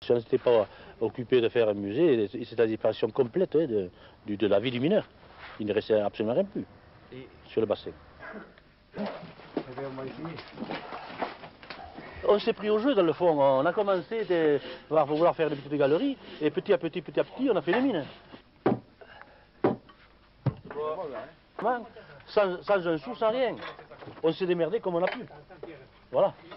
Si on n'était pas occupé de faire un musée, c'est la disparition complète de la vie du mineur. Il ne restait absolument rien plus sur le bassin. On s'est pris au jeu dans le fond. On a commencé par vouloir faire des petites galeries et petit à petit, on a fait des mines. Sans un sou, sans rien. On s'est démerdé comme on a pu. Voilà.